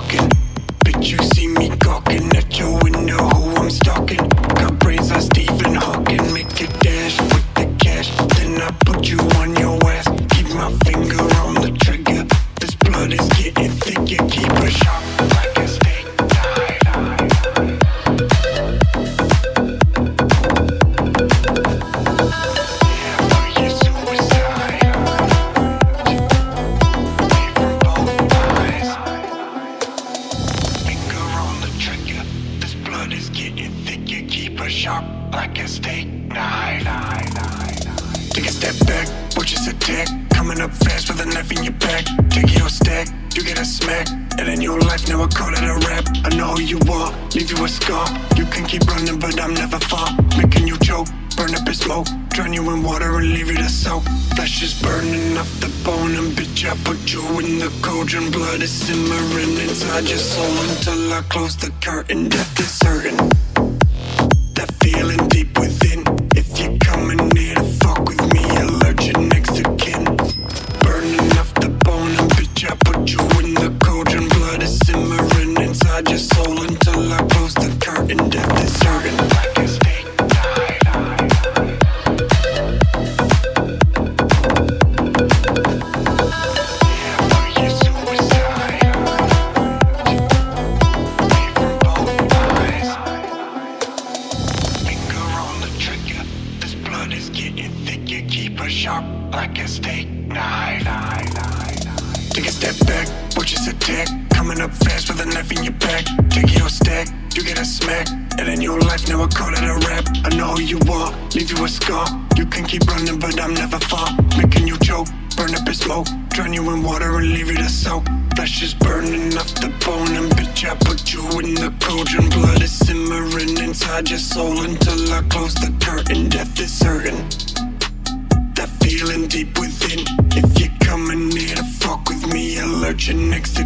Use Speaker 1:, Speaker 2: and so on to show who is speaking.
Speaker 1: walking. Bitch, you see me gawking at your window, who I'm stalking. Got brains like Stephen Hawking. Make a dash with the cash, then I put you on your ass. Keep my finger on the trigger. This blood is getting thicker. Keep it sharp like a steak knife. Sharp like a steak knife. Take a step back, watch us attack. Coming up fast with a knife in your back. Take your stack, you get a smack. And in your life now I call it a rap. I know who you are, leave you a scar. You can keep running but I'm never far. Making you choke, burn up in smoke. Drown you in water and leave you to soak. Flesh is burning off the bone. And bitch, I put you in the cauldron. Blood is simmering inside your soul. Until I close the curtain, death is certain. That feeling deep within. If you're coming near to fuck with me, allergic next to kin. Burning off the bone, and bitch, I put you in the cauldron. Blood is simmering inside your soul. Until I close the curtain, death is certain. Like a steak knife. Sharp like a steak knife. Take a step back, watch us attack. Coming up fast with a knife in your back. Take your stack, you get a smack. And in your life now I call it a rap. I know who you are, leave you a scar. You can keep running but I'm never far. Making you choke, burn up in smoke. Drown you in water and leave you to soak. Flesh is burning off the bone. And bitch, I put you in the cauldron. Blood is simmering inside your soul. Until I close the curtain, death is certain. That feeling deep within. If you're coming near to fuck with me, allergic next to